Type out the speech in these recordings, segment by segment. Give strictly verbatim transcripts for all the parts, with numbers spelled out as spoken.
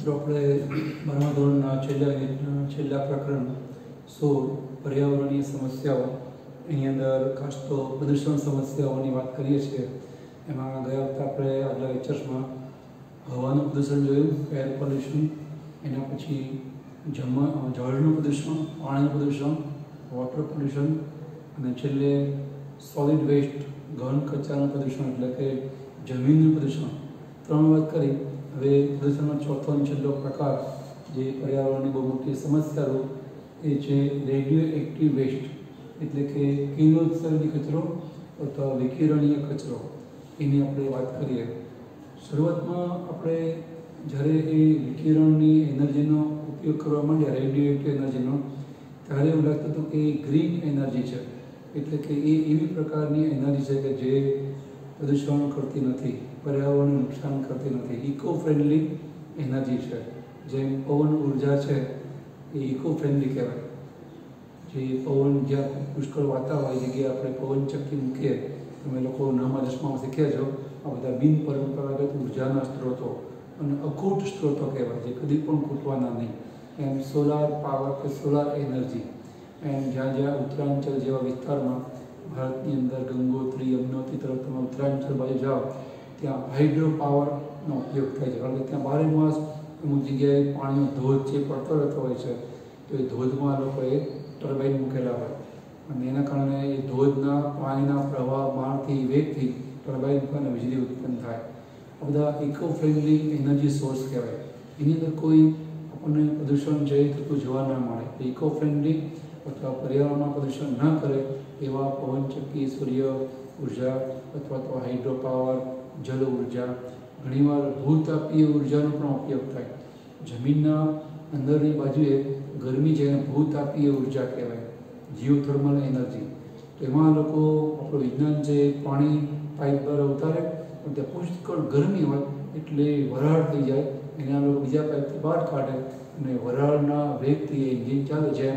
મિત્રો આપણે બારમા ધોરણના છેલ્લા છેલ્લા પ્રકરણ સોળ પર્યાવરણીય સમસ્યાઓ એની અંદર ખાસ તો પ્રદૂષણ સમસ્યાઓની વાત કરીએ છીએ। એમાં ગયા વખતે આપણે આગલા લેક્ચર્સમાં હવાનું પ્રદૂષણ જોયું, એર પોલ્યુશન, એના પછી જમ જળનું પ્રદૂષણ, પાણીનું પ્રદૂષણ, વોટર પોલ્યુશન અને છેલ્લે સોલિડ વેસ્ટ ઘન કચરાનું પ્રદૂષણ એટલે કે જમીનનું પ્રદૂષણ ત્રણ વાત કરી। હવે પ્રદૂષણનો ચોથો અને છેલ્લો પ્રકાર જે પર્યાવરણની બહુ મોટી સમસ્યા એ છે રેડિયો એક્ટિવ વેસ્ટ એટલે કે કિરણોત્સર્ગી કચરો અથવા વિકિરણીય કચરો, એની આપણે વાત કરીએ। શરૂઆતમાં આપણે જ્યારે એ વિકિરણની એનર્જીનો ઉપયોગ કરવા માંડ્યા, રેડિયો એક્ટિવ એનર્જીનો, ત્યારે એવું લાગતું હતું કે એ ગ્રીન એનર્જી છે, એટલે કે એ એવી પ્રકારની એનર્જી છે કે જે પ્રદૂષણ કરતી નથી, પર્યાવરણને નુકસાન કરતી નથી, ઇકો ફ્રેન્ડલી એનર્જી છે। જેમ પવન ઉર્જા છે એ ઇકો ફ્રેન્ડલી કહેવાય। જે પવન જ્યાં પુષ્કળ વાતા હોય એ જગ્યાએ આપણે પવન ચક્કી મૂકીએ, તમે લોકો નામા દસમામાં શીખ્યા છો, આ બધા બિન પરંપરાગત ઉર્જાના સ્ત્રોતો અને અખૂટ સ્ત્રોતો કહેવાય, જે કદી પણ ખૂટવાના નહીં। એમ સોલાર પાવર કે સોલાર એનર્જી, એમ જ્યાં જ્યાં ઉત્તરાંચલ જેવા વિસ્તારમાં ભારતની અંદર ગંગોત્રી, યમનોત્રી તરફ તમે ઉત્તરાંચલ બાજુ જાઓ ત્યાં હાઇડ્રો પાવરનો ઉપયોગ થાય છે, કારણ કે ત્યાં બારે માસ અમુક જગ્યાએ પાણીનો ધોધ જે પડતો રહેતો હોય છે, તો એ ધોધમાં લોકોએ ટર્બાઇન મૂકેલા હોય અને એના કારણે એ ધોધના પાણીના પ્રવાહ બાણથી વેગથી ટર્બાઇન પર વીજળી ઉત્પન્ન થાય। આ બધા ઇકો ફ્રેન્ડલી એનર્જી સોર્સ કહેવાય। એની અંદર કોઈ આપણને પ્રદૂષણ જે થતું જોવા ના મળે। ઇકો ફ્રેન્ડલી અથવા પર્યાવરણમાં પ્રદૂષણ ન કરે એવા પવનચક્કી, સૂર્ય ઉર્જા અથવા તો હાઇડ્રો પાવર, જલ ઉર્જા, ઘણીવાર ભૂતાપીય ઉર્જાનો પણ ઉપયોગ થાય। જમીનના અંદરની બાજુએ ગરમી છે એને ભૂતાપીય ઉર્જા કહેવાય, જીઓથર્મલ એનર્જી। તો એમાં લોકો આપણું વિજ્ઞાન છે પાણી પાઇપ દ્વારા ઉતારે, પણ ત્યાં પુષ્કળ ગરમી હોય એટલે વરાળ થઈ જાય, એને આ લોકો બીજા પાઇપથી બહાર કાઢે અને વરાળના વેગથી એન્જિન ચાલે। જેમ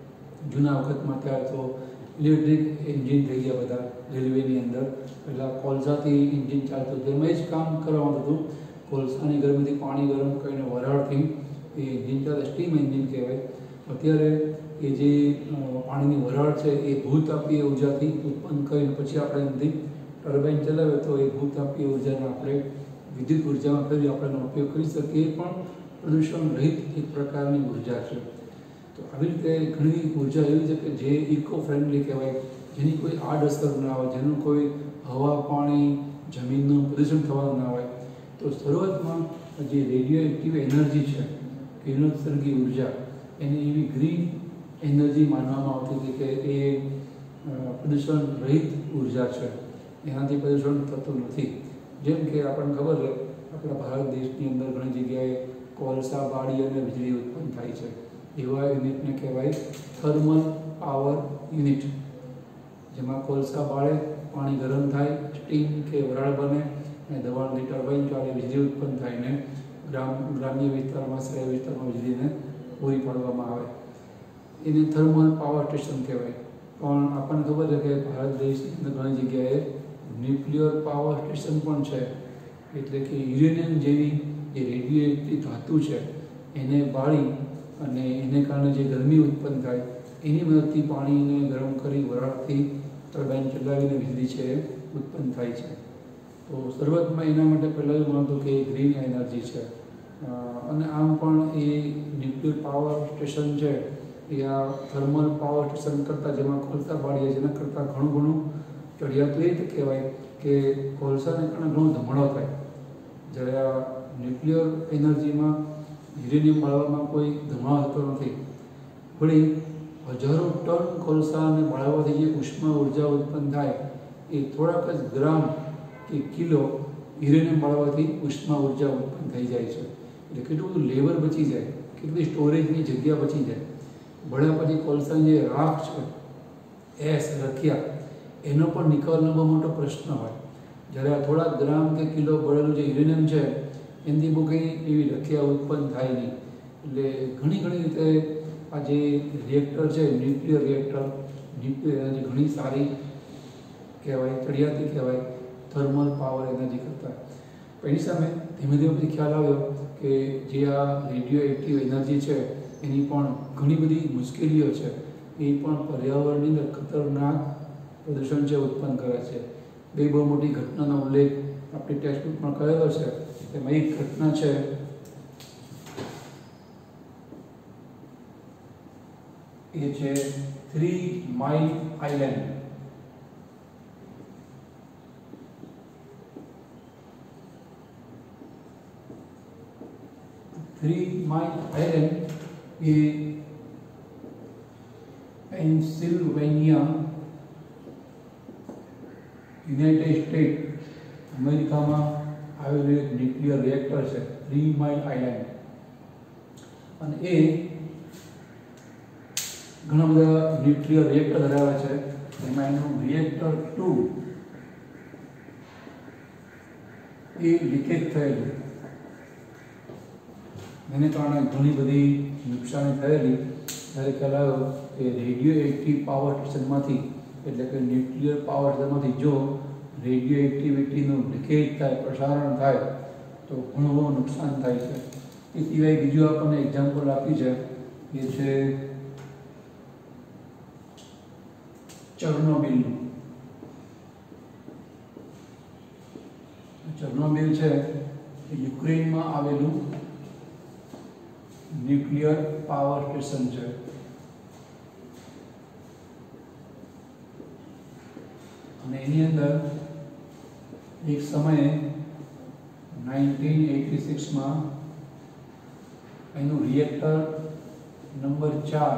જૂના વખતમાં ત્યારે તો ઇલેક્ટ્રિક એન્જિન થઈ ગયા બધા રેલવેની અંદર, પહેલાં કોલસાથી એન્જિન ચાલતું હતું, એમાં એ જ કામ કરવાનું હતું, કોલસાની ગરમીથી પાણી ગરમ કરીને વરાળથી એ એન્જિન ચાલે, સ્ટીમ એન્જિન કહેવાય। અત્યારે એ જે પાણીની વરાળ છે એ ભૂતાપીય ઉર્જાથી ઉત્પન્ન કરીને પછી આપણે એનાથી ટર્બાઇન ચલાવે તો એ ભૂતાપીય ઉર્જાને આપણે વિદ્યુત ઉર્જામાં ફેરવી આપણે એનો ઉપયોગ કરી શકીએ, એ પણ પ્રદૂષણ રહિત એક પ્રકારની ઉર્જા છે। તો આવી રીતે ઘણી ઉર્જા એવી છે કે જે ઇકો ફ્રેન્ડલી કહેવાય, જેની કોઈ આડઅસર ના હોય, જેનું કોઈ હવા, પાણી, જમીનનું પ્રદૂષણ થવાનું ના હોય। તો શરૂઆતમાં જે રેડિયો એક્ટિવ એનર્જી છે, કિરણોત્સર્ગી ઉર્જા, એને એવી ગ્રીન એનર્જી માનવામાં આવતી હતી કે એ પ્રદૂષણ રહિત ઉર્જા છે, એનાથી પ્રદૂષણ થતું નથી। જેમ કે આપણને ખબર છે આપણા ભારત દેશની અંદર ઘણી જગ્યાએ કોલસા બાળી અને વીજળી ઉત્પન્ન થાય છે, એવા યુનિટને કહેવાય થર્મલ પાવર યુનિટ, જેમાં કોલસા બાળે, પાણી ગરમ થાય, સ્ટીમ કે વરાળ બને અને દબાણથી ટર્બાઇન ચાલે, વીજળી ઉત્પન્ન થાય ને ગ્રામ ગ્રામ્ય વિસ્તારમાં, શહેર વિસ્તારમાં વીજળીને પૂરી પાડવામાં આવે, એને થર્મલ પાવર સ્ટેશન કહેવાય। પણ આપણને ખબર છે કે ભારત દેશની અંદર ઘણી જગ્યાએ ન્યુક્લિયર પાવર સ્ટેશન પણ છે, એટલે કે યુરેનિયમ જેવી જે રેડિયો એક્ટિવ ધાતુ છે એને બાળી અને એને કારણે જે ગરમી ઉત્પન્ન થાય એની મદદથી પાણીને ગરમ કરી વરાળથી ટર્બાઇન ચલાવીને વીજળી છે એ ઉત્પન્ન થાય છે। તો શરૂઆતમાં એના માટે પહેલાં એવું માનતું કે એ ગ્રીન એનર્જી છે, અને આમ પણ એ ન્યુક્લિયર પાવર સ્ટેશન છે એ આ થર્મલ પાવર સ્ટેશન કરતાં, જેમાં કોલસા બાળીએ જેના કરતાં ઘણું ઘણું ચડિયાતું એ રીતે કહેવાય કે કોલસાને કારણે ઘણો ધુમાડો થાય, જ્યારે આ ન્યુક્લિયર એનર્જીમાં યુરેનિયમ બાળવામાં કોઈ ધુમાડો થતો નથી। વળી હજારો ટન કોલસાને બાળવાથી જે ઉષ્મા ઉર્જા ઉત્પન્ન થાય એ થોડાક જ ગ્રામ કે કિલો યુરેનિયમ બાળવાથી ઉષ્મા ઉર્જા ઉત્પન્ન થઈ જાય છે। એટલે કેટલું બધું લેબર બચી જાય, કેટલી સ્ટોરેજની જગ્યા બચી જાય। બળ્યા પછી કોલસાની જે રાખ છે, એસ રખિયા, એનો પણ નિકાલનો બહુ મોટો પ્રશ્ન હોય, જ્યારે આ થોડાક ગ્રામ કે કિલો બળેલું જે યુરેનિયમ છે એનાથી બહુ કંઈ એવી રખિયા ઉત્પન્ન થાય નહીં। એટલે ઘણી ઘણી રીતે આ જે રિએક્ટર છે, ન્યુક્લિયર રિએક્ટર, ન્યુક્લિયર એનર્જી ઘણી સારી કહેવાય, ચડિયાતી કહેવાય થર્મલ પાવર એનર્જી કરતાં। એની સામે ધીમે ધીમે પછી ખ્યાલ આવ્યો કે જે આ રેડિયો એક્ટિવ એનર્જી છે એની પણ ઘણી બધી મુશ્કેલીઓ છે, એ પણ પર્યાવરણની અંદર ખતરનાક પ્રદૂષણ છે ઉત્પન્ન કરે છે. બે બહુ મોટી ઘટનાનો ઉલ્લેખ આપણી ટેક્સ્ટબુકમાં કરેલો છે. એમાં એક ઘટના છે એ છે three mile island. Three mile island એ પેન્સિલ્વેનિયા, યુનાઇટેડ સ્ટેટ અમેરિકામાં આવેલું એક ન્યુક્લિયર રિએક્ટર છે, થ્રી માઇલ આઇલેન્ડ. અને એ ઘણા બધા ન્યુક્લિયર રિએક્ટર ધરાવે છે. એમાં એનું રિએક્ટર ટુ એ લીકેજ થયેલું, એને કારણે ઘણી બધી નુકસાની થયેલી. ત્યારે ખ્યાલ આવ્યો કે રેડિયો એક્ટિવ પાવર સ્ટેશનમાંથી, એટલે કે ન્યુક્લિયર પાવર સ્ટેશનમાંથી જો રેડિયો એક્ટિવિટીનું લીકેજ થાય, પ્રસારણ થાય તો ઘણું બહુ નુકસાન થાય છે. એ સિવાય બીજું આપણને એક્ઝામ્પલ આપ્યું છે એ છે ચર્નોબિલનું. ચર્નોબિલ છે એ યુક્રેનમાં આવેલું ન્યુક્લિયર પાવર સ્ટેશન છે. અને એની અંદર એક સમયે નાઇન્ટીન એટી સિક્સમાં એનું રિએક્ટર નંબર ચાર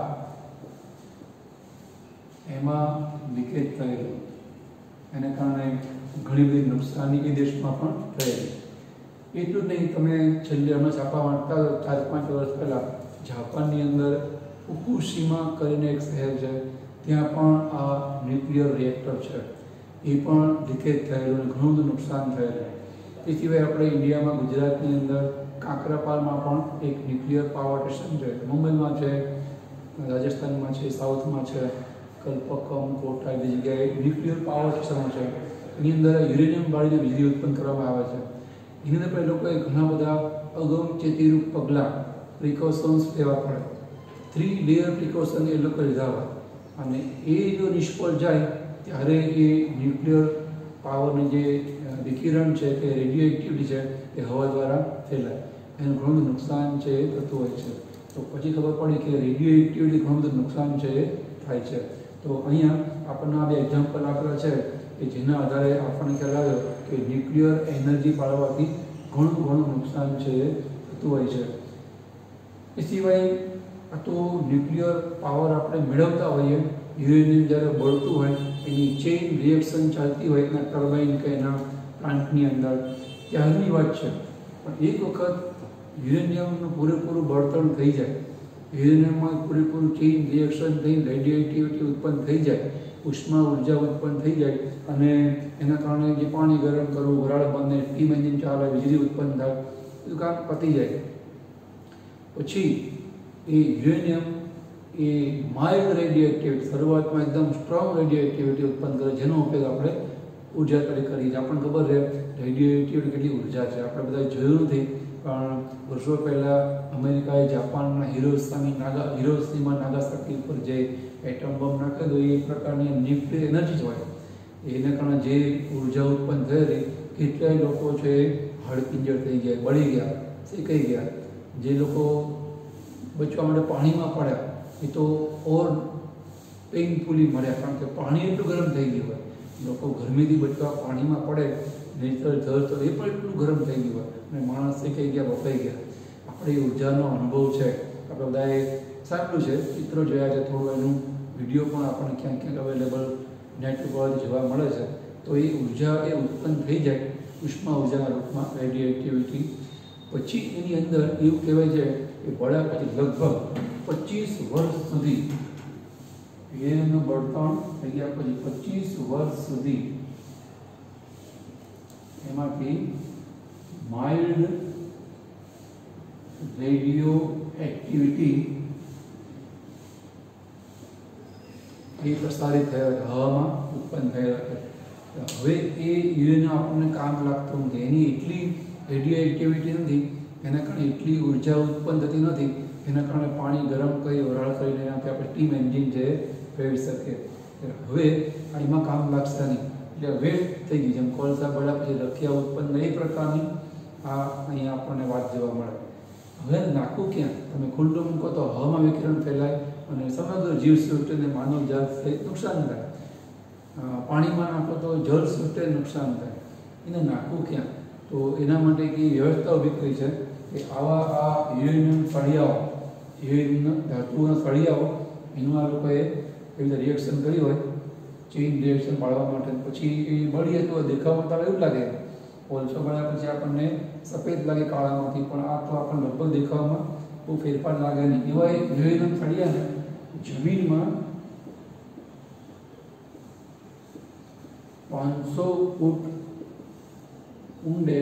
એમાં લીકેજ થયેલું. એને કારણે ઘણી બધી નુકસાની એ દેશમાં પણ થયેલી. એટલું જ નહીં, તમે છેલ્લે હમણાં છાપા વાંચતા ચાર પાંચ વર્ષ પહેલાં જાપાનની અંદર ફુકુશીમા કરીને એક શહેર છે, ત્યાં પણ આ ન્યુક્લિયર રિએક્ટર છે, એ પણ લીકેજ થયેલું અને ઘણું બધું નુકસાન થયેલું. એ સિવાય આપણે ઇન્ડિયામાં, ગુજરાતની અંદર કાંકરાપાલમાં પણ એક ન્યુક્લિયર પાવર સ્ટેશન છે. મુંબઈમાં છે, રાજસ્થાનમાં છે, સાઉથમાં છે, કલ્પક્કમ, કોટા, બધી જગ્યાએ ન્યુક્લિયર પાવર સ્ટેશનો છે. એની અંદર યુરેનિયમ બાળીને વીજળી ઉત્પન્ન કરવામાં આવે છે. એની અંદર પણ લોકોએ ઘણા બધા અગમચેતીરૂપ પગલાં, પ્રિકોશન્સ લેવા પડે. થ્રી લેયર પ્રિકોશન એ લોકો લીધા હોય, અને એ જો નિષ્ફળ જાય ત્યારે એ ન્યુક્લિયર પાવરની જે વિકિરણ છે કે રેડિયો એક્ટિવિટી છે એ હવા દ્વારા ફેલાય, એનું ઘણું બધું નુકસાન છે એ થતું હોય છે. તો પછી ખબર પડી કે રેડિયો એક્ટિવિટી ઘણું બધું નુકસાન છે એ થાય છે. તો અહીંયા આપણને આ બે એક્ઝામ્પલ આપેલા છે કે જેના આધારે આપણને ખ્યાલ આવ્યો કે ન્યુક્લિયર એનર્જી પાડવાથી ઘણું ઘણું નુકસાન છે એ થતું હોય છે. એ સિવાય આ તો ન્યુક્લિયર પાવર આપણે મેળવતા હોઈએ, યુરેનિયમ જ્યારે બળતું હોય એની ચેઇન રિએક્શન ચાલતી હોય એના ટર્બાઇન કે એના પ્લાન્ટની અંદર, ત્યારની વાત છે. પણ એક વખત યુરેનિયમનું પૂરેપૂરું બળતણ થઈ જાય, યુરેનિયમમાં પૂરેપૂરું ચેઇન રિએક્શન થઈ રેડિયો એક્ટિવિટી ઉત્પન્ન થઈ જાય, ઉષ્મા ઉર્જા ઉત્પન્ન થઈ જાય, અને એના કારણે જે પાણી ગરમ કરવું, વરાળ બંને, સ્ટીમ એન્જિન ચાલે, વીજળી ઉત્પન્ન થાય, બધું કામ પતી જાય. પછી એ યુરેનિયમ એ માઇલ્ડ રેડિયો એક્ટિવિટી, શરૂઆતમાં એકદમ સ્ટ્રોંગ રેડિયો એક્ટિવિટી ઉત્પન્ન કરે, જેનો ઉપયોગ આપણે ઉર્જા તરીકે કરીએ છીએ. આપણને ખબર છે રેડિયો એક્ટિવિટી કેટલી ઉર્જા છે, આપણે બધા જોયું નથી, પણ વર્ષો પહેલાં અમેરિકાએ જાપાનના હિરોશિમા નાગા હિરોશિમા નાગાસાકી પર જે એટમ બોમ્બ નાખેલો એ એક પ્રકારની ન્યુક્લિયર એનર્જી જ હોય. એના કારણે જે ઉર્જા ઉત્પન્ન થયેલી, કેટલાય લોકો છે હડપિંજર થઈ ગયા, બળી ગયા, શેકાઈ ગયા. જે લોકો બચવા માટે પાણીમાં પડ્યા એ તો ઓર પેઇનફુલી મળ્યા, કારણ કે પાણી એટલું ગરમ થઈ ગયું હોય. લોકો ગરમીથી બચવા પાણીમાં પડે, નેચરલ જળ તો એ પણ એટલું ગરમ થઈ ગયું હોય અને માણસ શેકાઈ ગયા, બફાઈ ગયા. આપણે ઉર્જાનો અનુભવ છે, આપણે બધાએ સાંભળ્યું છે, ચિત્રો જોયા છે, થોડું એનું વિડીયો પણ આપણને ક્યાંક ક્યાંક અવેલેબલ નેટ ઉપર જોવા મળે છે. તો એ ઉર્જા એ ઉત્પન્ન થઈ જાય ઉષ્મા ઉર્જાના રૂપમાં, રેડિયો એક્ટિવિટી. પછી એની અંદર એવું કહેવાય છે કે બળ્યા પછી લગભગ પચીસ વર્ષ સુધી, યુરેનિયમનું બળતણ થઈ ગયા પછી પચીસ વર્ષ સુધી એમાંથી માઇલ્ડ રેડિયો એક્ટિવિટી એ પ્રસારિત થયા, હવામાં ઉત્પન્ન થયા. હવે એ યુરેનિયમ આપણને કામ લાગતું નથી, એની એટલી રેડિયો એક્ટિવિટી નથી એના કારણે એટલી ઉર્જા ઉત્પન્ન થતી નથી, એના કારણે પાણી ગરમ કરી વરાળ કરીને એનાથી આપણે સ્ટીમ એન્જિન જે ફેરવી શકીએ. હવે એમાં કામ લાગશે નહીં, એટલે વેસ્ટ થઈ ગઈ. જેમ કોલસા બળ્યા પછી રખિયા ઉત્પન્ન એ પ્રકારની આ અહીંયા આપણને વાત જોવા મળે. હવે નાખવું ક્યાં? તમે ખુલ્લું મૂકો તો હવામાં વિકિરણ ફેલાય અને સમગ્ર જીવસૃષ્ટિને માનવ જાત સહિત નુકસાન થાય. પાણીમાં નાખો તો જળ સૃષ્ટિને નુકસાન થાય. એને નાખવું ક્યાં? તો એના માટે એક વ્યવસ્થા ઊભી કરી છે કે આવા આ યુરેનિયમ સળિયાઓ, યુરેનિયમ ધાતુઓના સળિયાઓ, એનું આ લોકોએ એવી રીતે રિએક્શન કર્યું હોય, ચેઇન રિએક્શન પાડવા માટે. પછી એ બળીએ તો દેખાવમાં તો એવું લાગે, કોલસો બળ્યા પછી આપણને સફેદ લાગે કાળામાંથી, પણ આ તો આપણને લગભગ દેખાવામાં બહુ ફેરફાર લાગે નહીં. એવા યુરેનિયમ સળિયાને જમીનમાં પાંચસો ફૂટ ઊંડે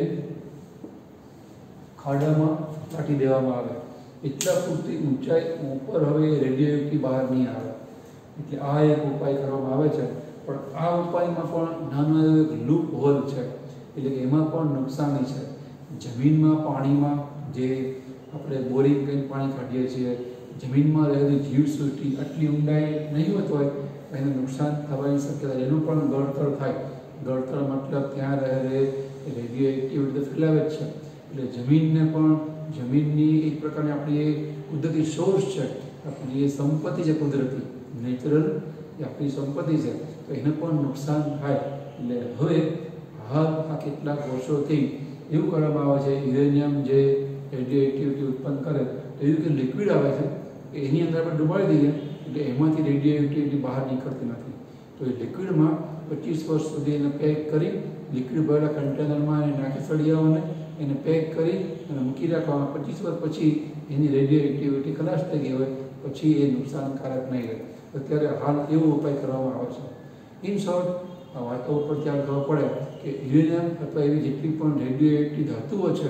ખાડામાં કાઢી દેવામાં આવે. એટલા ફૂટથી ઊંચાઈ ઉપર હવે રેડિયો એક્ટિવ બહાર નહીં આવે. એટલે આ એક ઉપાય કરવામાં આવે છે. પણ આ ઉપાયમાં પણ નાનો એવો એક લૂપ હોલ છે, એટલે કે એમાં પણ નુકસાની છે. જમીનમાં પાણીમાં જે આપણે બોરિંગ કરીને પાણી કાઢીએ છીએ, જમીનમાં રહેલી જીવસૃષ્ટિ આટલી ઊંડાઈ નહીં હોત હોય એને નુકસાન થવાની શક્યતા, એનું પણ ગળતર થાય. ગળતર મતલબ ત્યાં રહે રેડિયો એક્ટિવિટી ફેલાવે જ છે. એટલે જમીનને પણ, જમીનની એક પ્રકારની આપણી એ કુદરતી સોર્સ છે, આપણી એ સંપત્તિ છે, કુદરતી નેચરલ એ આપણી સંપત્તિ છે, તો એને પણ નુકસાન થાય. એટલે હવે હાલ આ કેટલાક વર્ષોથી એવું કરવામાં આવે છે, યુરેનિયમ જે રેડિયો એક્ટિવિટી ઉત્પન્ન કરે તો એવું કે લિક્વિડ આવે છે કે એની અંદર આપણે ડુબાડી દઈએ એટલે એમાંથી રેડિયો એક્ટિવિટી બહાર નીકળતી નથી. તો એ લિક્વિડમાં પચીસ વર્ષ સુધી એને પેક કરી, લિક્વિડ ભરેલા કન્ટેનરમાં એને નાખી સળિયાઓને એને પેક કરી અને મૂકી રાખવામાં. પચીસ વર્ષ પછી એની રેડિયો એક્ટિવિટી ખલાસ થઈ ગઈ હોય પછી એ નુકસાનકારક નહીં રહે. અત્યારે હાલ એવો ઉપાય કરવામાં આવે છે. ઇન શોર્ટ, આ વાતો ઉપર ત્યાં ખબર પડે કે યુરેનિયમ અથવા એવી જેટલી પણ રેડિયો એક્ટિવ ધાતુઓ છે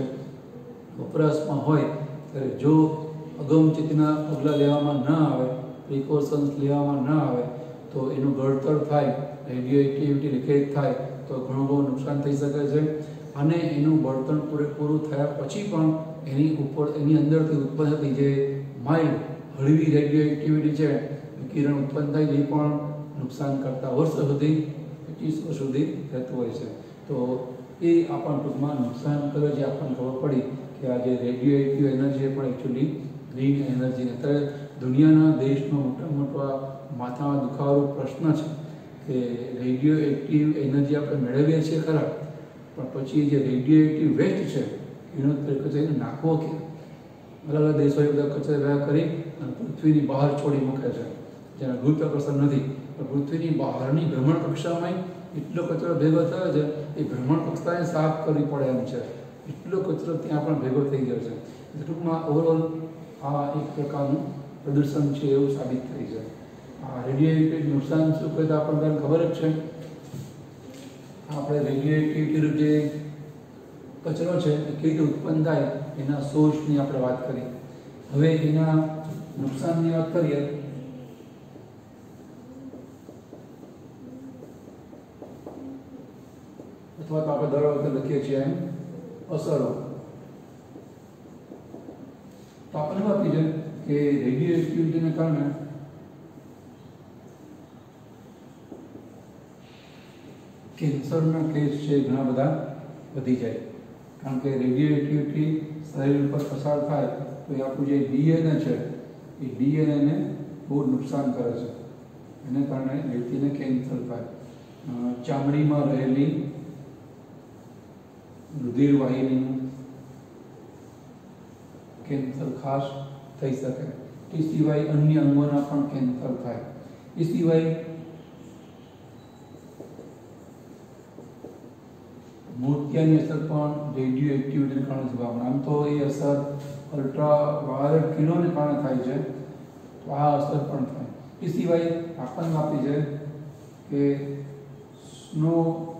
વપરાશમાં હોય ત્યારે જો અગમચેતીના પગલાં લેવામાં ન આવે, પ્રિકોશન્સ લેવામાં ન આવે તો એનું ગળતર થાય, રેડિયો એક્ટિવિટી લીકેજ થાય તો ઘણું બહુ નુકસાન થઈ શકે છે. અને એનું બળતણ પૂરેપૂરું થયા પછી પણ એની ઉપર એની અંદરથી ઉત્પન્ન થતી જે માઇલ્ડ હળવી રેડિયો એક્ટિવિટી છે, કિરણ ઉત્પન્ન થાય એ પણ નુકસાન કરતા વર્ષો સુધી, પચીસ વર્ષ સુધી રહેતું હોય છે. તો એ આપણને ટૂંકમાં નુકસાન કરે છે. આપણને ખબર પડી કે આ જે રેડિયો એક્ટિવ એનર્જી એ પણ એકચ્યુઅલી ગ્રીન એનર્જી. અત્યારે દુનિયાના દેશનો મોટા મોટા માથામાં દુખાવાનો પ્રશ્ન છે કે રેડિયો એક્ટિવ એનર્જી આપણે મેળવીએ છીએ ખરા, પણ પછી જે રેડિયો એક્ટિવ વેસ્ટ છે એનો કચરો એને નાખવો કે અલગ અલગ દેશોએ બધા કચરા ભેગા કરી અને પૃથ્વીની બહાર છોડી મૂકે છે, જેના ગુરુત્વાકર્ષણ નથી. પણ પૃથ્વીની બહારની ભ્રમણ કક્ષામાં એટલો કચરો ભેગો થયો છે એ ભ્રમણ કક્ષાએ સાફ કરવી પડે એમ છે. એટલો કચરો ત્યાં પણ ભેગો થઈ ગયો છે. ટૂંકમાં ઓવરઓલ આ એક પ્રકારનું પ્રદૂષણ છે એવું સાબિત થઈ છે. આ રેડિયો એક્ટિવ નુકસાન શું કહે તો આપણને ખબર જ છે. આપણે રેડિયો એક્ટિવિટી જે કચરો છે એ કેવી રીતે ઉત્પન્ન થાય એના સોર્સની આપણે વાત કરી. હવે એના નુકસાનની વાત કરીએ અથવા તો આપણે દર વખતે લખીએ છીએ એમ અસરો. તો આપણને આપી છે કે રેડિયો એક્ટિવિટીને કારણે કેન્સરના કેસ છે ઘણા બધા વધી જાય. કારણ કે રેડિયો એક્ટિવિટી શરીર ઉપર પસાર થાય તો એ આપણું જે ડીએનએ છે એ ડીએનએને બહુ નુકસાન કરે છે. એને કારણે વ્યક્તિને કેન્સર થાય. ચામડીમાં રહેલી રુધિર વાહિનીનું કેન્સર ખાસ થઈ શકે. એ સિવાય અન્ય અંગોના પણ કેન્સર થાય. એ સિવાય મોતિયાની અસર પણ રેડિયો એક્ટિવિટીને કારણે જોવા મળે. આમ તો એ અસર અલ્ટ્રા વાયોલેટ કિરણોને કારણે થાય છે, તો આ અસર પણ થાય. એ સિવાય આપણને આપી છે કે સ્નો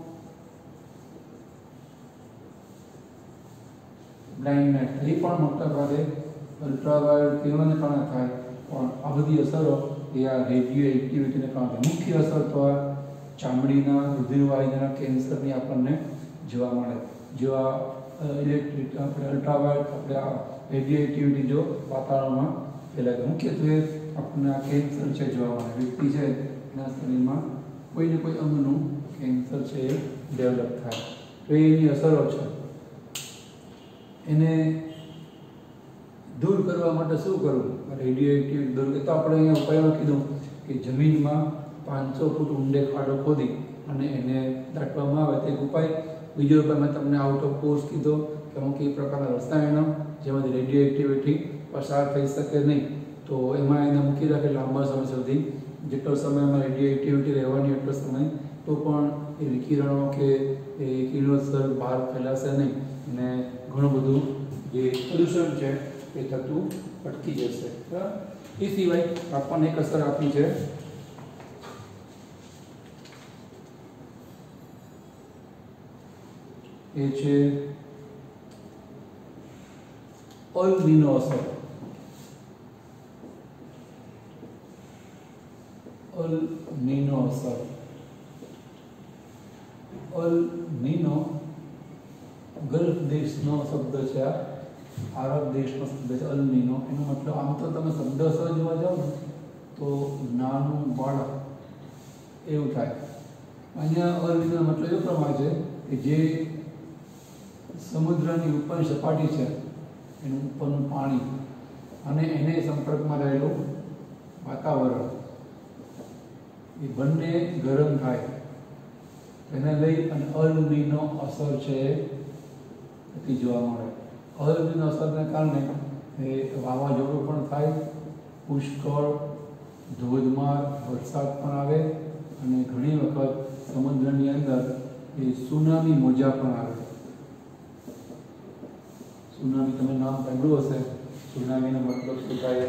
બ્લાઇન્ડનેસ એ પણ મોટા ભાગે અલ્ટ્રાવાયોલેટ કિરણોને કારણે થાય, પણ આ બધી અસરો એ આ રેડિયો એક્ટિવિટીને કારણે. મુખ્ય અસર તો આ ચામડીના રુધિરવાહિનીના કેન્સરની આપણને જોવા મળે. જેવા ઇલેક્ટ્રિક આપણે અલ્ટ્રાવાયોલેટ આપણે આ રેડિયેટિવિટી જો વાતાવરણમાં ફેલાય તો મુખ્યત્વે આપણને આ કેન્સર છે જોવા મળે. વ્યક્તિ છે એના શરીરમાં કોઈને કોઈ અંગનું કેન્સર છે એ ડેવલપ થાય તો એની અસરો છે એને દૂર કરવા માટે શું કરવું? રેડિયેટિવિટી દૂર કરતા આપણે અહીંયા ઉપાયમાં કીધું કે જમીનમાં પાંચસો ફૂટ ઊંડે ખાડો ખોદી અને એને દાટવામાં આવે તે ઉપાય. બીજો ઉપાય મેં તમને આઉટ ઓફ કોર્સ કીધો કે અમુક એ પ્રકારના રસાયણો જેમાંથી રેડિયેટિવિટી પસાર થઈ શકે નહીં તો એમાં એને મૂકી રાખે લાંબા સમય સુધી. જેટલો સમય એમાં રેડિયેટિવિટી રહેવાની એટલો સમય તો પણ એ વિકિરણો કે એ કિરણોત્સર્ગ બહાર ફેલાશે નહીં અને ઘણું બધું જે પ્રદૂષણ છે એ થતું અટકી જશે. બરાબર. એ સિવાય આપણને એક અસર આપી છે એ છે અલ નીનો અસર. અલ નીનો અસર અલ નીનો ગલ્ફ દેશનો શબ્દ છે, આ આરબ દેશનો શબ્દ છે અલ નીનો. એનો મતલબ આમ તો તમે શબ્દ અસર જોવા જાઓ ને તો નાનું બાળક એવું થાય. અહીંયા અલ નીનો મતલબ એ પ્રમાણે છે કે જે સમુદ્રની ઉપરની સપાટી છે એનું ઉપરનું પાણી અને એને સંપર્કમાં રહેલું વાતાવરણ એ બંને ગરમ થાય એને લઈ અને અલ નીનો અસર છે એ જોવા મળે. અલ નીનો અસરને કારણે એ વાવાઝોડું પણ થાય, પુષ્કળ ધોધમાર વરસાદ પણ આવે અને ઘણી વખત સમુદ્રની અંદર એ સુનામી મોજા પણ આવે. સુનામી તમે નામ સાંભળ્યું હશે. સુનામીનો મતલબ શું થાય?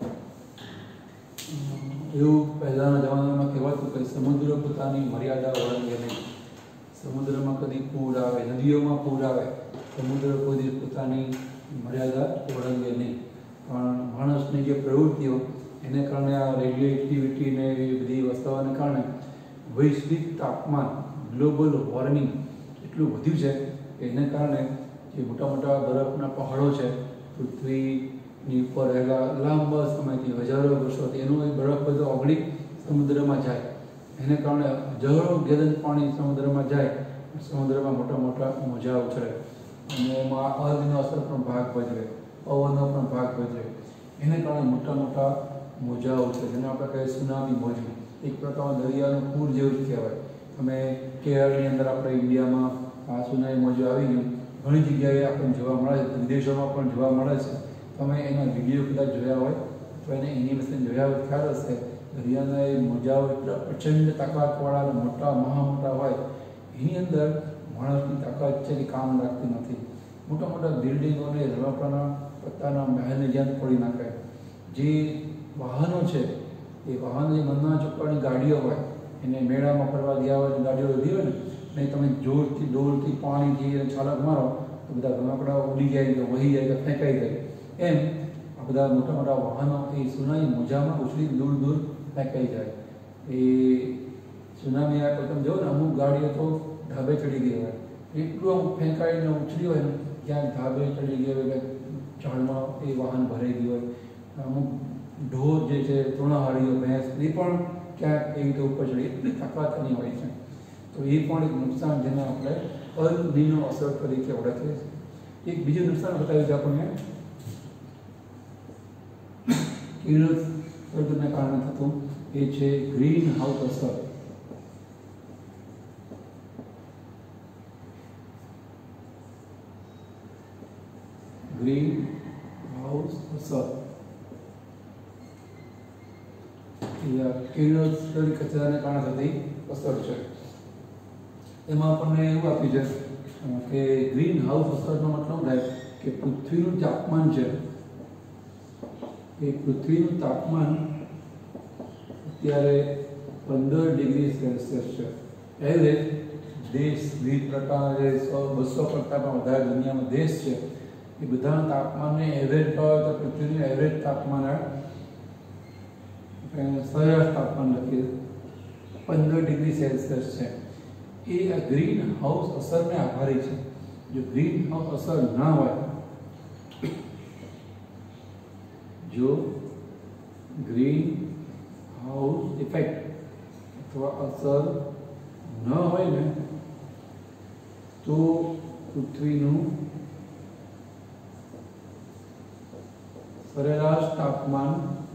એવું પહેલાના જમાનામાં કહેવાતું કે સમુદ્ર પોતાની મર્યાદા ઓળંગે નહીં. સમુદ્રમાં કદી પૂર આવે, નદીઓમાં પૂર આવે, સમુદ્ર કોઈ પોતાની મર્યાદા ઓળંગે નહીં. પણ માણસની જે પ્રવૃત્તિઓ એને કારણે આ રેડિયેટિવિટી ને એ બધી વસ્તુઓને કારણે વૈશ્વિક તાપમાન ગ્લોબલ વોર્મિંગ એટલું વધ્યું છે કે એને કારણે જે મોટા મોટા બરફના પહાડો છે પૃથ્વીની ઉપર રહેલા લાંબા સમયથી હજારો વર્ષોથી એનો એ બરફ બધો ઓગળી સમુદ્રમાં જાય. એને કારણે હજારો ગેલન પાણી સમુદ્રમાં જાય, સમુદ્રમાં મોટા મોટા મોજા ઉછળે અને એમાં અર્ધનો અસર પણ ભાગ ભજવે, પવનનો પણ ભાગ ભજવે. એને કારણે મોટા મોટા મોજા ઉછળે જેને આપણે કહીએ સુનામી મોજું. એક પ્રકારનું દરિયાનું પૂર જેવું જ કહેવાય. અમે કેરળની અંદર આપણે ઇન્ડિયામાં આ સુનામી મોજું આવી ગયું ઘણી જગ્યાએ આપણને જોવા મળે છે, વિદેશોમાં પણ જોવા મળે છે. તમે એના વિડીયો કદાચ જોયા હોય તો એને એનિમેશન જોયા હોય ખ્યાલ હશે. દરિયાના એ મોજાઓ એટલા પ્રચંડ તાકાતવાળા મોટા મહા મોટા હોય એની અંદર માણસની તાકાત છે કે કામ લાગતી નથી. મોટા મોટા બિલ્ડિંગોને રમકડાના પત્તાના મહેલને જ્યાં તોડી નાખે. જે વાહનો છે એ વાહનો જે નાના ચોક્કરની ગાડીઓ હોય એને મેળામાં ફરવા ગયા હોય ગાડીઓ લીધી હોય ને ને તમે જોરથી દોરથી પાણીથી અને છાલક મારો તો બધા રમકડાઓ ઉડી જાય કે વહી જાય કે ફેંકાઈ જાય. એમ આ બધા મોટા મોટા વાહનો એ સુનામી મોજામાં ઉછળી દૂર દૂર ફેંકાઈ જાય. એ સુનામી આવે તો તમે જુઓ ને અમુક ગાડીઓ તો ધાબે ચડી ગઈ હોય, એટલું અમુક ફેંકાઈને ઉછળી હોય ને ક્યાંક ધાબે ચડી ગઈ હોય કે ઝાડમાં એ વાહન ભરાઈ ગયું હોય. અમુક ઢોર જે છે તૃણાહારીઓ ભેંસ એ પણ ક્યાંક એવી રીતે ઉપર ચડી એટલી તાકાતની હોય છે. તો એ પણ એક નુકસાન જેને આપણે અલ નીનો અસર તરીકે ઓળખીએ છીએ. એક બીજું નુકસાન બતાવ્યું છે આપણને કિરણોત્સર્ગને કારણે થતું એ છે ગ્રીન હાઉસ અસર. ગ્રીન હાઉસ અસર કિરણોત્સર્ગ કચરાને કારણે થતી અસર છે. એમાં આપણને એવું આપ્યું છે કે ગ્રીન હાઉસ અસરનો મતલબ થાય કે પૃથ્વીનું તાપમાન છે એ પૃથ્વીનું તાપમાન અત્યારે પંદર ડિગ્રી સેલ્સિયસ છે. એવરેજ દેશ વિવિધ પ્રકારના જે સો બસો કરતાં પણ વધારે દુનિયામાં દેશ છે એ બધાના તાપમાનને એવરેજ હોય તો પૃથ્વીનું એવરેજ તાપમાન સરેરાશ તાપમાન લખીએ પંદર ડિગ્રી સેલ્સિયસ છે. એ આ ગ્રીન હાઉસ અસરને આભારી છે. जो ग्रीन हाउस असर ना हो, जो ग्रीन हाउस इफेक्ट अथवा असर न होय ने तो पृथ्वीનું સરેરાશ તાપમાન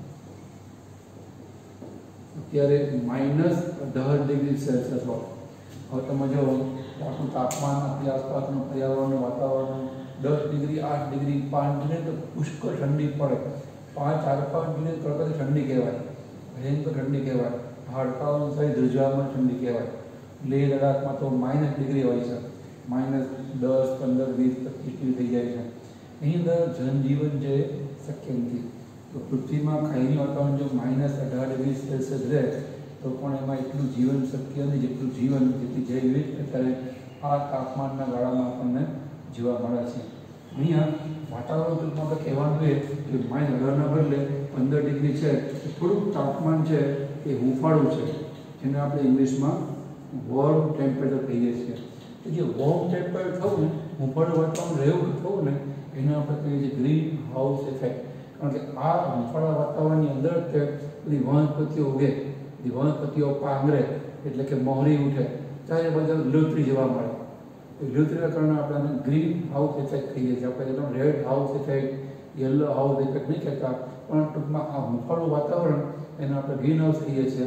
અત્યારે માઇનસ અઢાર ડિગ્રી સેલ્સિયસ હોય. હવે તમે જો આપણું તાપમાન આપણી આસપાસનું પર્યાવરણનું વાતાવરણ દસ ડિગ્રી આઠ ડિગ્રી પાંચ ડિગ્રી તો પુષ્કળ ઠંડી પડે. પાંચ ચાર પાંચ ડિગ્રી કડકડી ઠંડી કહેવાય, ભયંકર ઠંડી કહેવાય. હાડકાઓનું શરીર ધ્રુજામાં ઠંડી કહેવાય. લેહ લડાખમાં તો માઇનસ ડિગ્રી હોય છે, માઇનસ દસ પંદર વીસ પચીસ ડિગ્રી થઈ જાય છે. એની અંદર જનજીવન જે શક્ય નથી. તો પૃથ્વીમાં કાયમી વાતાવરણ જો માઇનસ અઢાર ડિગ્રી સેલ્સિયસ રહે તો પણ એમાં એટલું જીવન શક્ય નથી જેટલું જીવન જેટલી જૈવ વિવિધતા અત્યારે આ તાપમાનના ગાળામાં આપણને જોવા મળે છે. અહીંયા વાતાવરણ ટૂંકમાં આપણે કહેવાનું એ કે માઇનસ અઢારના બદલે પંદર ડિગ્રી છે, થોડુંક તાપમાન છે એ હૂંફાળું છે, જેને આપણે ઇંગ્લિશમાં વોર્મ ટેમ્પરેચર કહીએ છીએ. તો જે વોર્મ ટેમ્પરેચર થવું ને, હૂંફાળું વાતાવરણ રહેવું થવું ને, એને આપણે કહીએ છીએ ગ્રીન હાઉસ ઇફેક્ટ. કારણ કે આ હૂંફાળા વાતાવરણની અંદર તે બધી વનસ્પતિઓ ઉગે, બધી વનસ્પતિઓ પાંગરે એટલે કે મોહરી ઉઠે, ત્યારે બધા લીલોતરી જોવા મળે. લીલોતરીના કારણે આપણે ગ્રીન હાઉસ ઇફેક્ટ કહીએ છીએ. આપણે એકદમ red house effect, yellow house effect નહીં કહેતા, પણ ટૂંકમાં આ હૂંફાળું વાતાવરણ એને આપણે ગ્રીન હાઉસ કહીએ છીએ.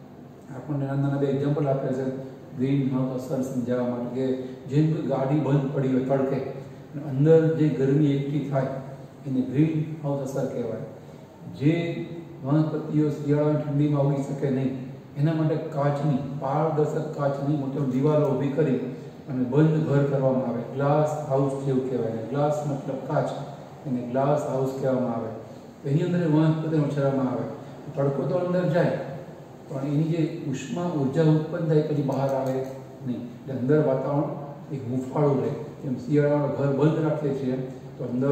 આપણને નાના નાના બે એક્ઝામ્પલ આપે છે ગ્રીન હાઉસ અસર સમજાવવા માટે કે જેમ કોઈ ગાડી બંધ પડી હોય તડકે, અંદર જે ગરમી એકઠી થાય એને ગ્રીન હાઉસ અસર કહેવાય. જે વનસ્પતિઓ શિયાળાની ઠંડીમાં ઉગી શકે નહીં એના માટે કાચની પારદર્શક કાચની મોટી દિવાલો ઊભી કરી અને બંધ ઘર કરવામાં આવે. ગ્લાસ હાઉસ જેવું કહેવાય. ગ્લાસ મતલબ કાચ, એને ગ્લાસ હાઉસ કહેવામાં આવે. એની અંદર વનસ્પતિ ઉછેરવામાં આવે. તડકો તો અંદર જાય પણ એની જે ઉષ્મા ઉર્જા ઉત્પન્ન થાય પછી બહાર આવે નહીં. એટલે અંદર વાતાવરણ એક હૂંફાળું રહે. જેમ શિયાળામાં ઘર બંધ રાખીએ છીએ તો અંદર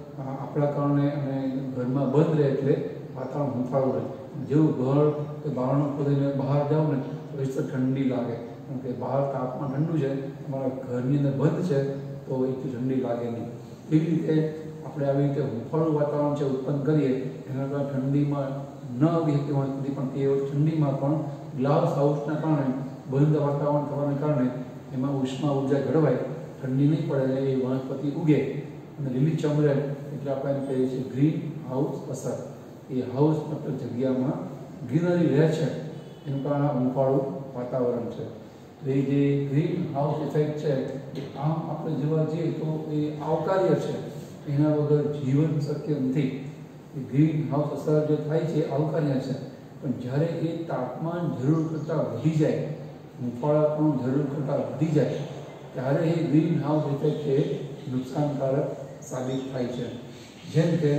આપણા કારણે અને ઘરમાં બંધ રહે એટલે વાતાવરણ હૂંફાળું રહે. જેવું ઘર કે બારણું ખોલીને બહાર જાઓ ને તો એ ઠંડી લાગે, કારણ કે બહાર તાપમાન ઠંડુ છે, તમારા ઘરની અંદર બંધ છે તો એટલી ઠંડી લાગે નહીં. એવી રીતે આપણે આવી રીતે હૂંફાળું વાતાવરણ છે ઉત્પન્ન કરીએ એના કારણે ઠંડીમાં ન આવી શકતી વનસ્પતિ પણ તે ઠંડીમાં પણ ગ્લાસ હાઉસના કારણે બંધ વાતાવરણ થવાને કારણે એમાં ઉષ્મા ઉર્જા જળવાય, ઠંડી નહીં પડે એટલે એ વનસ્પતિ ઉગે અને લીલી ચમરે એટલે આપણે એને કહીએ છીએ ગ્રીન હાઉસ અસર. એ હાઉસ મતલબ જગ્યામાં ગ્રીનરી રહે છે એનું કારણે હૂંફાળું વાતાવરણ છે. તો એ જે ગ્રીન હાઉસ ઇફેક્ટ છે એ આમ આપણે જોવા જઈએ તો એ આવકાર્ય છે, એના વગર જીવન શક્ય નથી. એ ગ્રીન હાઉસ અસર જે થાય છે એ આવકાર્ય છે, પણ જ્યારે એ તાપમાન જરૂર કરતાં વધી જાય, હૂંફાળાપણું જરૂર કરતાં વધી જાય ત્યારે એ ગ્રીન હાઉસ ઇફેક્ટ એ નુકસાનકારક સાબિત થાય છે. જેમ કે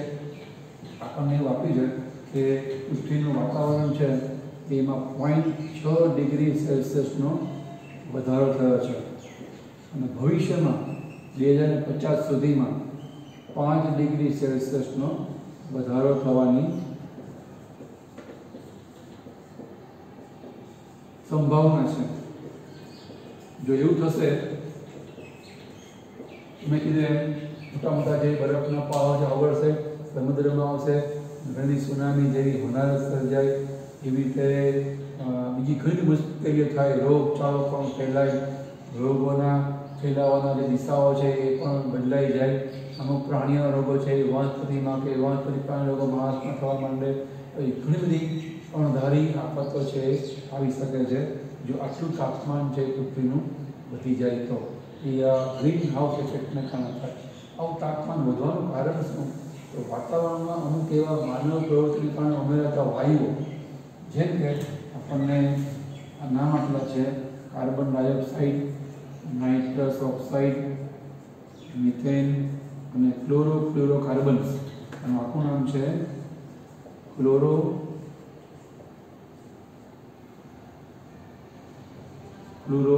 આપણને એવું આપ્યું છે કે પૃથ્વીનું વાતાવરણ છે એમાં પોઈન્ટ છ ડિગ્રી સેલ્સિયસનો વધારો થયો છે અને ભવિષ્યમાં બે હજાર પચાસ સુધીમાં પાંચ ડિગ્રી સેલ્સિયસનો વધારો થવાની સંભાવના છે. જો એવું થશે, મેં કીધું મોટા મોટા જે બરફના પહાડો છે ઓગળશે, સમુદ્રમાં આવશે, ઘણી સુનામી જેવી હોનારત સર્જાય, એવી રીતે બીજી ઘણી મુશ્કેલીઓ થાય, રોગચાળો પણ ફેલાય, રોગોના ફેલાવાના જે દિશાઓ છે એ પણ બદલાઈ જાય. અમુક પ્રાણીઓના રોગો છે એ વનસ્પતિમાં કે વનસ્પતિ પ્રાણી રોગો માણસમાં થવા માંડે. ઘણી બધી અણધારી આફતો છે એ આવી શકે છે જો આટલું તાપમાન છે પૃથ્વીનું વધી જાય તો. એ આ ગ્રીન હાઉસ ઇફેક્ટને કારણે થાય. આવું તાપમાન વધવાનું કારણ શું? તો વાતાવરણમાં અમુક એવા માનવ પ્રવૃત્તિને કારણે ઉમેરાતા વાયુઓ, જેમ કે આપણને આ નામ આટલા છે: carbon dioxide, nitrous oxide, methane અને ક્લોરો ફ્લોરોકાર્બન્સ. આનું આખું નામ છે ક્લોરો ફ્લોરો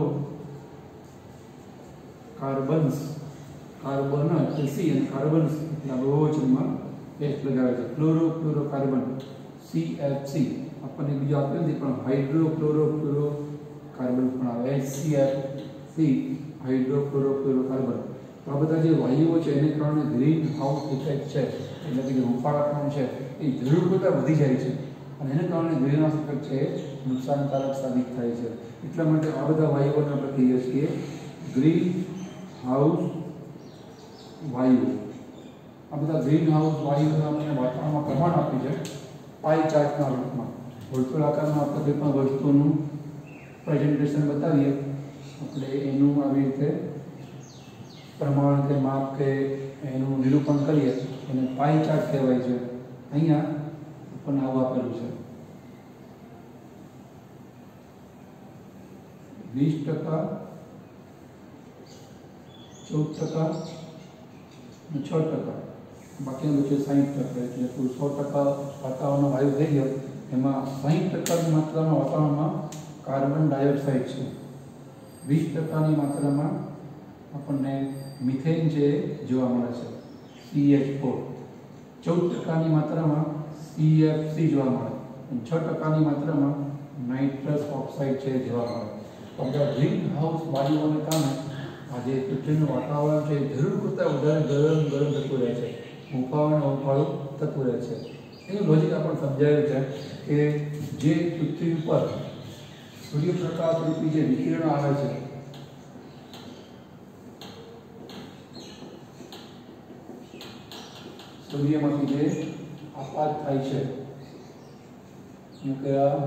કાર્બન્સ. કાર્બન એટલે સી અને કાર્બન્સ એટલે બહુવચનમાં એચ લગાવે છે. Chlorofluorocarbon C F C. આપણને બીજું આપ્યું નથી પણ હાઇડ્રો ક્લોરો ફ્લોરો કાર્બન પણ આવે. H C F C hydrochlorofluorocarbon. તો આ બધા જે વાયુઓ છે એને કારણે ગ્રીન હાઉસ ઇફેક્ટ છે એટલે કે જે રૂપાળાપણ છે એ જરૂર કરતાં વધી જાય છે અને એને કારણે ગ્રીન હાઉસ ઇફેક્ટ છે એ નુકસાનકારક સાબિત થાય છે. એટલા માટે આ બધા વાયુઓને આપણે કહીએ છીએ ગ્રીન હાઉસ વાયુ. આ બધા ગ્રીન હાઉસ વાયુઓને આપણે વાતાવરણમાં પ્રમાણ આપ્યું છે પાઈ ચાર્ટના રૂપમાં. વર્તુળાકારમાં આપણે કોઈ પણ વસ્તુનું પ્રેઝન્ટેશન બતાવીએ આપણે એનું આવી રીતે પ્રમાણ કે માપ કે એનું નિરૂપણ કરીએ એને પાઈ ચાર્ટ કહેવાય છે. અહીંયા પણ આવું આપેલું છે વીસ ટકા, ચૌદ ટકા અને છ ટકા, બાકીનું છે સાહીઠ ટકા. એટલે કુલ સો ટકા વાતાવરણનો વાયુ થઈ ગયો, એમાં સાહીઠ ટકાની માત્રામાં વાતાવરણમાં કાર્બન ડાયોક્સાઇડ છે, વીસ ટકાની માત્રામાં આપણને મિથેન છે જોવા મળે છે સી એચ ફોર, ચૌદ ટકાની માત્રામાં સી એફ સી જોવા મળે અને છ ટકાની માત્રામાં નાઇટ્રસ ઓક્સાઇડ છે જોવા મળે. બધા ગ્રીન હાઉસ વાયુઓને કારણે આજે પૃથ્વીનું વાતાવરણ છે જરૂર કરતાં વધારે ગરમ ગરમ થતું રહે છે, હુંફાળું હુંફાળું થતું રહે છે. એનું લોજિક આપણને સમજાયું છે કે જે પૃથ્વી ઉપર સૂર્યપ્રકાશ રૂપી જે વિકિરણો આવે છે સૂર્યમાંથી જે આપાત થાય છે કે આ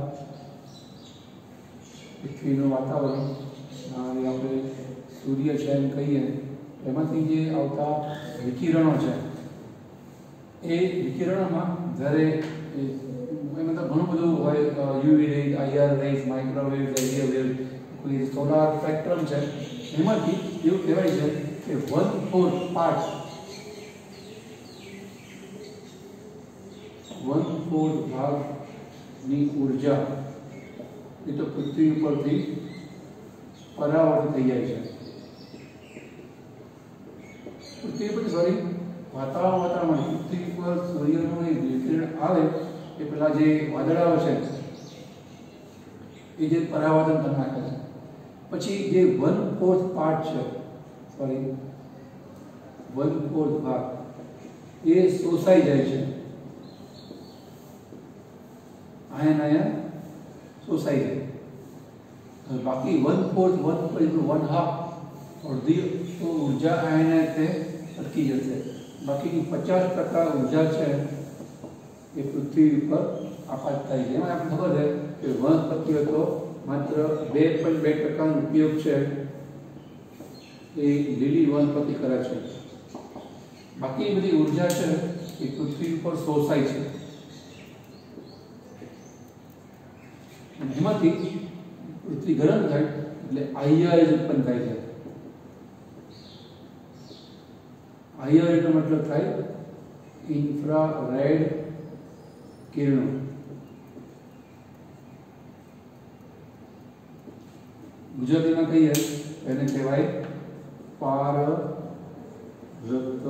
પૃથ્વીનું વાતાવરણ આપણે સૂર્ય છે એમ કહીએ, એમાંથી જે આવતા વિકિરણો છે એ વિકિરણોમાં જ્યારે એમાં તો ઘણું બધું હોય, UV rays, IR rays, microwave, radio wave, કોઈ સોલાર સ્પેક્ટ્રમ છે, એમાંથી એવું કહેવાય છે કે one fourth part one fourth ભાગની ઉર્જા એ તો પૃથ્વી ઉપરથી પરાવર્તિત થઈ જાય છે. પૃથ્વી પર સોરી વાતાવરણ વાતાવરણ પૃથ્વી પર સૂર્યનું વિકિરણ આવે એ પેલા જે વાદળાઓ છે એ જે પરાવર્તન કરી નાખે છે, પછી જે વન ફોર્થ પાર્ટ છે સોરી વન ફોર્થ ભાગ એ શોષાઈ જાય છે, આયન આયન શોષાઈ જાય. બાકી one fourth one one half અડધી તો ઉર્જા આયન તે અટકી જશે. બાકીની પચાસ ટકા ઉર્જા છે એ પૃથ્વી ઉપર આપાત થાય છે. એમાં આપણે ખબર છે કે વનસ્પતિઓ તો માત્ર બે પોઈન્ટ બે ટકાનો ઉપયોગ છે એ લીલી વનસ્પતિ કરે છે, બાકી બધી ઉર્જા છે એ પૃથ્વી ઉપર શોષાય છે. એમાંથી પૃથ્વી ગરમ થાય એટલે આઈઆર ઉત્પન્ન થાય છે. આઈઆર નો મતલબ થાય ઇન્ફ્રારેડ કિરણો. ગુજરાતીમાં કહીએ એને કહેવાય પારરક્ત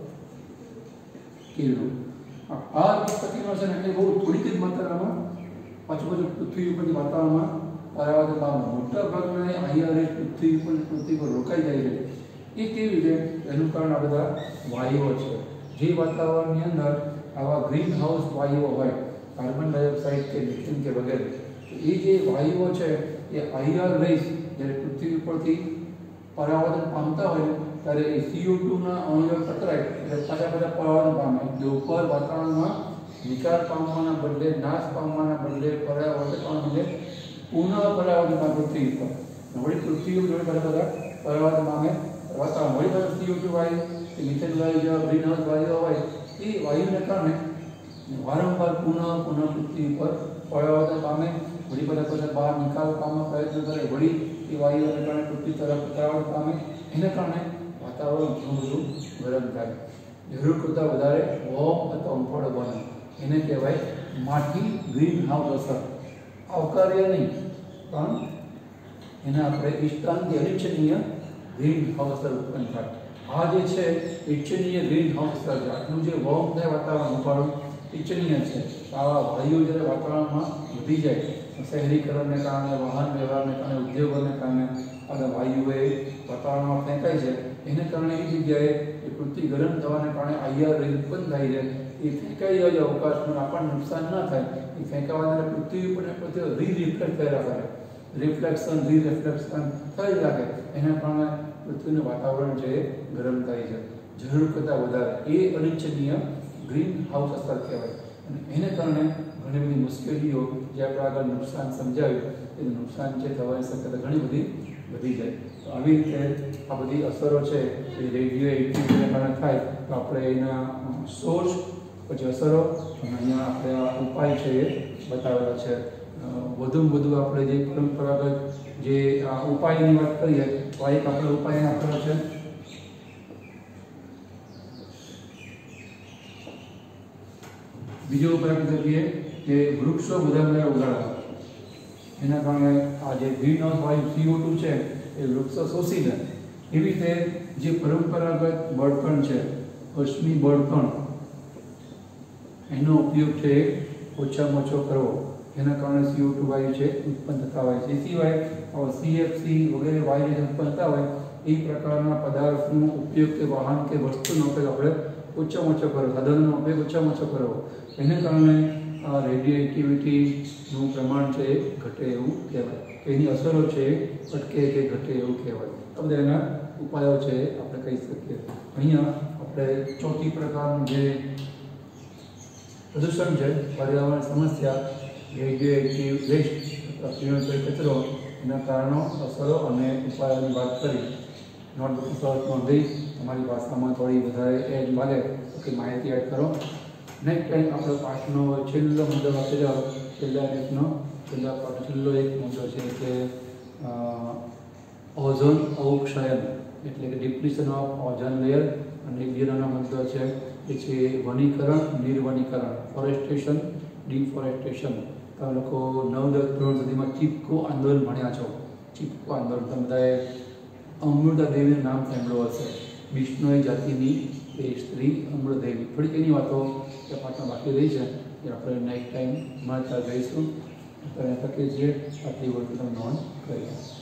કિરણો. આ વનસ્પતિમાં છે ને એ બહુ થોડીક જ માત્રામાં પાછું પાછું પૃથ્વી ઉપરની વાતાવરણમાં પરાવર્તન પામે. મોટા ભાગના આઈઆર પૃથ્વી ઉપર પૃથ્વી પર રોકાઈ જાય છે. એ કેવી છે? એનું કારણ આ બધા વાયુઓ છે. જે વાતાવરણની અંદર આવા ગ્રીન હાઉસ વાયુઓ હોય, કાર્બન ડાયોક્સાઇડ કે મિથેન કે વગેરે, તો એ જે વાયુઓ છે એ આઈઆર રેઝ જ્યારે પૃથ્વી ઉપરથી પરાવર્તન પામતા હોય ત્યારે એ સીઓ ટુના અણુઓ ટકરાય એટલે પાછા પાછા પરાવર્તન પામે. એટલે ઉપર વાતાવરણમાં નિકાલ પામવાના બદલે, નાશ પામવાના બદલે, પરાવર્તન પામવાના બદલે પુનઃ પરાવર્તન પામે પૃથ્વી ઉપર. વળી પૃથ્વી ઉપર જોડે બધા બધા પરાવર્તન પામે વાતાવરણ. વળી બધા સીઓ ટુ વાયુ કે મિથેન વાયુ જેવા ગ્રીન હાઉસ વાયુઓ હોય એ વાયુને કારણે વારંવાર પુનઃ પુનઃ પૃથ્વી ઉપર પરાવર્તન પામે. વળી બધા બધા બહાર નિકાલ પામવા પ્રયત્ન કરે, વળી એ વાયુઓને કારણે પૃથ્વી તરફ પરાવર્તન પામે. એને કારણે વાતાવરણ ઘણું બધું ગરમ થાય, જરૂર કરતાં વધારે વોર્મ અથવા ઉંફાળો બને. એને કહેવાય માઠી ગ્રીન હાઉસ અસર. આવકાર્ય નહીં પણ એને આપણે ઇષ્ટાંતિ અનિચ્છનીય ગ્રીન હાઉસ અસર ઉત્પન્ન થાય. આ જે છે ઇચ્છનીય ગ્રીન હાઉસ અસર છે. આટલું જે વોર્મ થાય વાતાવરણ ઉંફાળું ઇચ્છનીય છે. આવા વાયુઓ જ્યારે વાતાવરણમાં વધી જાય, શહેરીકરણને કારણે, વાહન વ્યવહારને કારણે, ઉદ્યોગોને કારણે આ વાયુઓ વાતાવરણમાં ફેંકાય છે एना कारणे ए जग्याए ए पृथ्वी गरम थवाने कारणे आईआर रे उत्पन्न थाय छे ए फेंकाई जाय अवकाशमां આપણને नुकसान न थाय ए फेंकावाने पृथ्वी पर पोते री रिफ्लेक्ट કર્યા કરે रिफ्लेक्शन री रिफ्लेक्शन થઈ લાગે એના કારણે પૃથ્વીનું વાતાવરણ જે ગરમ થાય છે જરૂર કરતાં વધારે એ અનિચ્છનીય ગ્રીન હાઉસ અસર કહેવાય અને એને કારણે ઘણી બધી મુશ્કેલીઓ જે આપણે આગળ નુકસાન સમજાવ્યું એ નુકસાન જે થવાની શક્યતા ઘણી બધી વધી જાય તો આવી રીતે આ બધી અસરો છે એ રેડિયો એક્ટિવિટીને કારણે થાય તો આપણે એના સોર્સ પછી અસરો અને અહીંયા આપણે આ ઉપાય છે એ બતાવેલા છે વધુમાં વધુ આપણે જે પરંપરાગત જે આ ઉપાયની વાત કરીએ તો એક આપણે ઉપાય આપેલો છે બીજો ઉપાય આપણે કહીએ કે વૃક્ષો બધા બધા ઉગાડવા એના કારણે આ જે ગ્રીન હાઉસ વાયુ સી ઓ ટુ છે એ વૃક્ષો શોષી લે એવી રીતે જે પરંપરાગત બળતણ છે અશ્મિ બળતણ એનો ઉપયોગ છે ઓછામાં ઓછો કરવો એના કારણે સી ઓ ટુ વાયુ છે ઉત્પન્ન થતા હોય છે એ સિવાય સી એફ સી વગેરે વાયુ જે ઉત્પન્ન થતા હોય એ પ્રકારના પદાર્થનો ઉપયોગ કે વાહન કે વસ્તુનો ઉપયોગ આપણે ઓછામાં ઓછો કરવો સાધનોનો ઉપયોગ ઓછામાં ઓછો કરવો એને કારણે આ રેડિયો એક્ટિવિટીનું પ્રમાણ છે એ ઘટે એવું કહેવાય એની અસરો છે અટકે કે ઘટે એવું કહેવાય આ બધા એના ઉપાયો છે આપણે કહી શકીએ અહીંયા આપણે ચોથી પ્રકારનું જે પ્રદૂષણ છે પર્યાવરણ સમસ્યા રેડિયો એક્ટિવ વેસ્ટ અથવા કિરણોત્સર્ગ કચરો એના કારણો અસરો અને ઉપાયોની વાત કરી નોટબુક સરસ નોંધી તમારી ભાષામાં થોડી વધારે એડ લાગે તો કે માહિતી એડ કરો નેક્સ્ટ ટાઈમ આપણો પાઠનો છેલ્લો મુદ્દો આપી જાઓ છેલ્લા એકનો છેલ્લા પાઠ છેલ્લો એક મુદ્દો છે કે ઓઝોન અવક્ષયન એટલે કે ડિપ્લીશન ઓફ ઓઝોન લેયર અને એક બીજાનો મુદ્દો છે એ છે વનીકરણ નિર્વનીકરણ ફોરેસ્ટેશન ડિફોરેસ્ટેશન તમે લોકો નવ દસ ધોરણ સુધીમાં ચીપકો આંદોલન ભણ્યા છો ચીપકો આંદોલન તમે બધાએ અમૃતા દેવીનું નામ સાંભળ્યું હશે બિશ્નોઈ જાતિની એ સ્ત્રી અમૃતા દેવી થોડીક એની વાતો એ પાઠમાં બાકી રહી છે એ આપણે નેક્સ્ટ ટાઈમ મળતા જઈશું અત્યારે થકી છીએ આટલી વસ્તુ તમે નોંધ કરી